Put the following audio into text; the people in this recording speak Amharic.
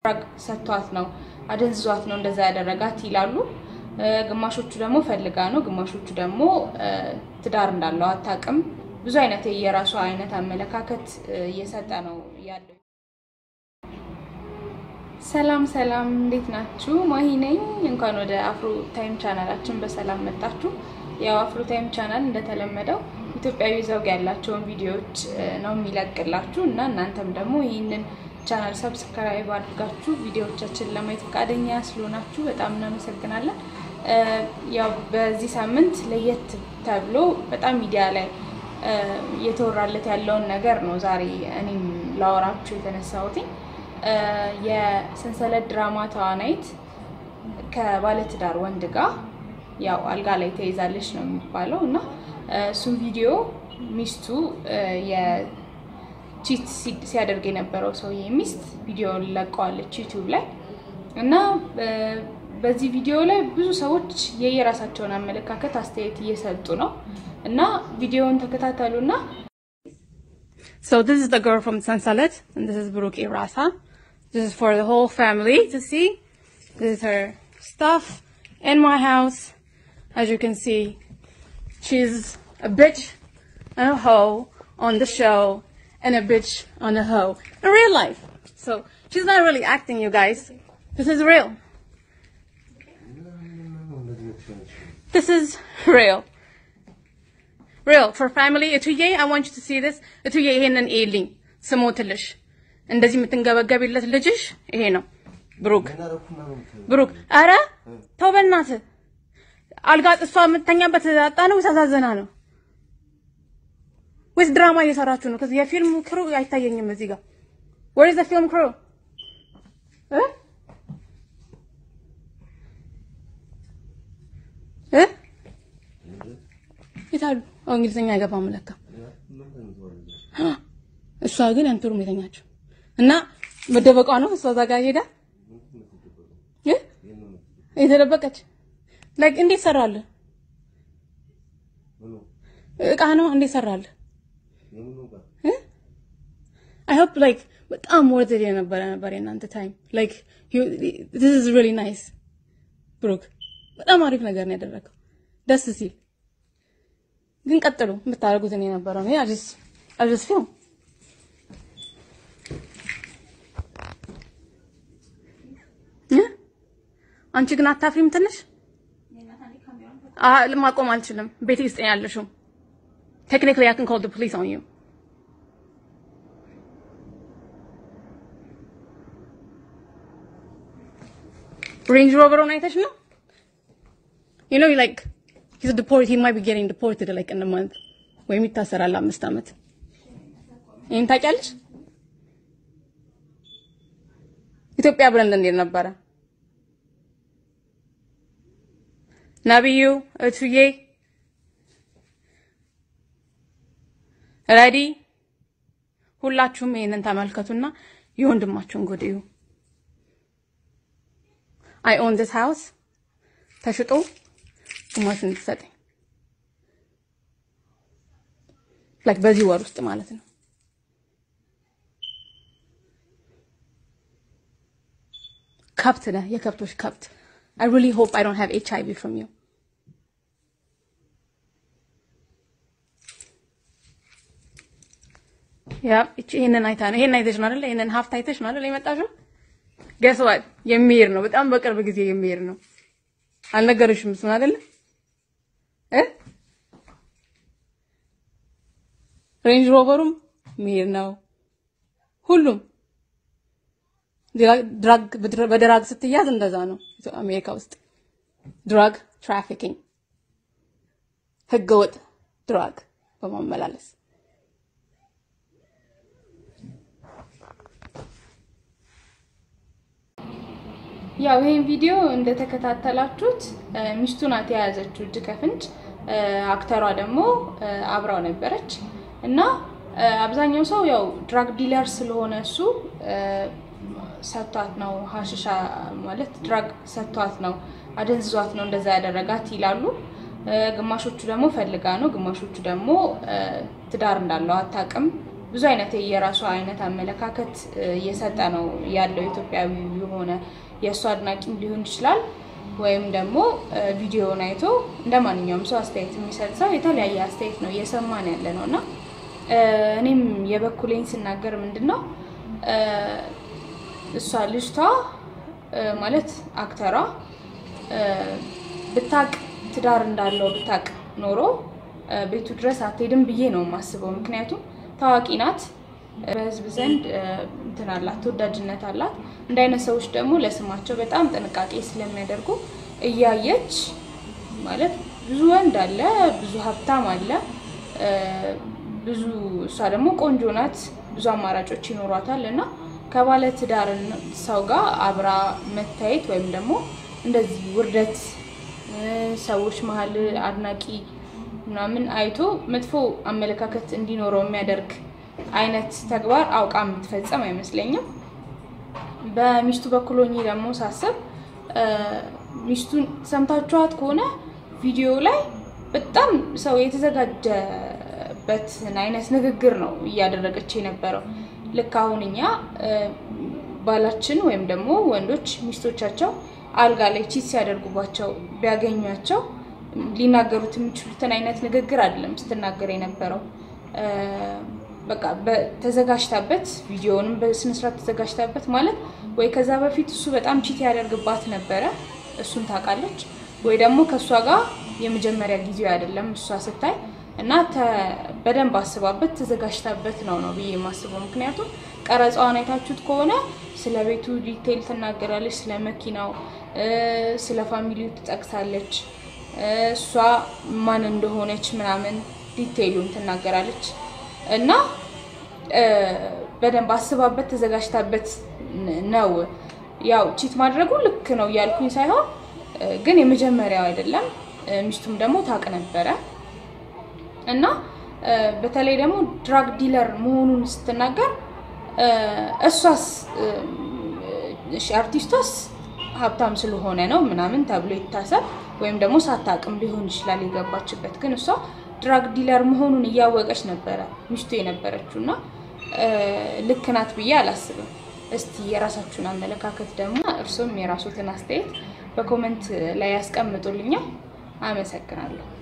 ድራግ ሰጥቷት ነው አደንዝዟት ነው እንደዛ ያደረጋት ይላሉ ግማሾቹ ደግሞ ፈልጋ ነው ግማሾቹ ደግሞ ትዳር እንዳለው አታቅም ብዙ አይነት የራሱ አይነት አመለካከት እየሰጠ ነው ያለው ሰላም እንዴት ናችሁ ማሂ ነኝ እንኳን ወደ አፍሮ ታይም ቻናላችን በሰላም መጣችሁ ያው አፍሮ ታይም ቻናል እንደተለመደው ኢትዮጵያዊ ዘውግ ያላቸውን ቪዲዮዎች ነው የሚለቅላችሁ እና እናንተም ደግሞ ይሄንን ቻናል ሰብስክራይብ አድርጋችሁ ቪዲዮዎቻችን ለማየት ፈቃደኛ ስለሆናችሁ በጣም እናመሰግናለን ያው በዚህ ሳምንት ለየት ተብሎ በጣም ሚዲያ ላይ የተወራለት ያለውን ነገር ነው ዛሬ እኔም ላወራችሁ የተነሳሁት የሰንሰለት ድራማ ተዋናይት ከባለትዳር ወንድ ጋር ያው አልጋ ላይ ተይዛለች ነው የሚባለው እና እሱን ቪዲዮ ሚስቱ የቺት ሲያደርግ የነበረው ሰው የሚስት ቪዲዮ ለቀዋለች YouTube ላይ እና በዚህ ቪዲዮ ላይ ብዙ ሰዎች የየራሳቸውን አመለካከት አስተያየት እየሰጡ ነው እና ቪዲዮውን ተከታተሉና So this is the girl from Sansalet and this is Brooke Irasa. This is for the whole family to see. This is her stuff in my house. As you can see, she's a bitch and a hoe on the show and a bitch on the hoe in real life. So she's not really acting, you guys. This is real. This is real. Real. For family, Etuye, I want you to see this. Etuye ይሄንን ኤልኝ ስሞትልሽ እንደዚህ የምትንገበገቢለት ልጅሽ ይሄ ነው ብሩክ አረ ተው በእናትህ አልጋ ጥሷ የምትተኛበት አጣ ነው ተዛዘና ነው ወይስ ድራማ እየሰራችሁ ነው ከዚህ የፊልም ክሩ አይታየኝም እዚህ ጋር where is the film crew ይታሉ እንግሊዘኛ አይገባም ለካ እሷ ግን አንተሩም የተኛችው እና መደበቋ ነው እሷ ዛጋ ሄዳ የተደበቀች like እንዴት ሰራለ እቃ ነው እንዴት ሰራለ I hope like በጣም worth it ነበር እናንተ ታይም like this is really nice Brooke በጣም አሪፍ ነገር ነው ያደረገው ደስ ሲል ግን ቀጥሉ የምታረጉት እኔ ነበር ነው I just feel አንቺ ግን አታፍሪም ትንሽ ማቆም አልችልም ቤት ውስጥ ያለሽው technically I can call the police on you Range Rover on አይተሽ ነው you know like he's deported he might be getting deported like in a month ወይም ይታሰራል 5 አመት ይሄን ታውቂያለሽ ኢትዮጵያ ብለን እንዴት ነበር ነብዩ እቱዬ ready ሁላችሁም ይሄንን ተመልከቱና የወንድማችሁን ጉድ እዩ I own this house ተሽጦ ማሽን ተሰጠኝ like በዚህ ወር ውስጥ ማለት ነው ከብት ነህ የከብቶች ከብት I really hope I don't have HIV from you ይሄንን አይታ ነው ይሄን አይተሽ ነው አይደል ይሄንን ሀፍት አይተሽ ነው አይደል የመጣሽው guess what የሚሄድ ነው በጣም በቅርብ ጊዜ የሚሄድ ነው አልነገርሽም እሱን አይደል Range Roverም የሚሄድ ነው ሁሉም በድራግ ስትያዝ እንደዛ ነው አሜሪካ ውስጥ ድራግ ትራፊኪንግ ህገወጥ ድራግ በማመላለስ ያው ይሄን ቪዲዮ እንደተከታተላችሁት ሚስቱ ናት ያያዘችው እጅ ከፍንጅ አክተሯ ደግሞ አብራው ነበረች እና አብዛኛው ሰው ያው ድራግ ዲለር ስለሆነ እሱ ሰጥቷት ነው ሐሽሻ ማለት ድራግ ሰጥቷት ነው አደንዝዟት ነው እንደዛ ያደረጋት ይላሉ ግማሾቹ ደግሞ ፈልጋ ነው ግማሾቹ ደግሞ ትዳር እንዳለው አታቅም ብዙ አይነት የራሱ አይነት አመለካከት እየሰጠ ነው ያለው ኢትዮጵያዊ የሆነ የሷ አድናቂም ሊሆን ይችላል ወይም ደግሞ ቪዲዮውን አይቶ እንደማንኛውም ሰው አስተያየት የሚሰጥ ሰው የተለያየ አስተያየት ነው እየሰማን ያለነውና እኔም የበኩሌን ስናገር ምንድነው እሷ ልጅቷ ማለት አክተሯ ብታቅ ትዳር እንዳለው ብታቅ ኖሮ ቤቱ ድረስ አትሄድም ብዬ ነው ማስበው ምክንያቱም ታዋቂ ናት በህዝብ ዘንድ እንትን አላት ተወዳጅነት አላት እንዳይነ ሰዎች ደግሞ ለስማቸው በጣም ጥንቃቄ ስለሚያደርጉ እያየች ማለት ብዙ ወንድ አለ ብዙ ሀብታም አለ ብዙ እሷ ደግሞ ቆንጆ ናት ብዙ አማራጮች ይኖራታልና ከባለ ትዳር ሰው ጋር አብራ መታየት ወይም ደግሞ እንደዚህ ውርደት ሰዎች መሃል አድናቂ ምናምን አይቶ መጥፎ አመለካከት እንዲኖረው የሚያደርግ አይነት ተግባር አውቃ የምትፈጸም አይመስለኝም በሚስቱ በኩሎኝ ደግሞ ሳስብ ሚስቱን ሰምታችኋት ከሆነ ቪዲዮ ላይ በጣም ሰው የተዘጋጀበት አይነት ንግግር ነው እያደረገች የነበረው ልክ አሁንኛ ባላችን ወይም ደግሞ ወንዶች ሚስቶቻቸው አልጋ ላይ ቺት ሲያደርጉባቸው ቢያገኙአቸው ሊናገሩት የሚችሉትን አይነት ንግግር አይደለም ስትናገር የነበረው በቃ በተዘጋጅታበት ቪዲዮውን በስነ ስርዓት ተዘጋጅታበት ማለት ወይ ከዛ በፊት እሱ በጣም ቺት ያደርግባት ነበር እሱን ታቃለች ወይ ደግሞ ከሷ ጋር የመጀመሪያ ጊዜው አይደለም እሷ ስታይ እና በደንብ አስባበት ተዘጋጅታበት ነው ብዬ ማስበው ምክንያቱም ቀረጻውን አይታችሁት ከሆነ ስለ ቤቱ ዲቴል ተናገራለች ስለ መኪናው ስለ ፋሚሊው ተጠቅሳለች እሷ ማን እንደሆነች ምናምን ዲቴሉን ተናገራለች እና በደንብ አስባበት ተዘጋጅታበት ነው ያው ቺት ማድረጉ ልክ ነው ያልኩኝ ሳይሆን ግን የመጀመሪያው አይደለም ሚስቱም ደግሞ ታቅ ነበር እና በተለይ ደግሞ ድራግ ዲለር መሆኑን ስትናገር እሷስ አርቲስቷስ ሀብታም ስለሆነ ነው ምናምን ተብሎ ይታሰብ ወይም ደግሞ ሳታቅም ሊሆን ይችላል ይገባችበት ግን እሷ ድራግ ዲለር መሆኑን ያወቀች ነበር ሚስቱ የነበረችውና ልክ ናት ብዬ አላስብም እስቲ የራሳችሁን አመለካከት ደግሞ እርሱም የራሱን አስተያየት በኮሜንት ላይ ያስቀምጡልኝ አመሰግናለሁ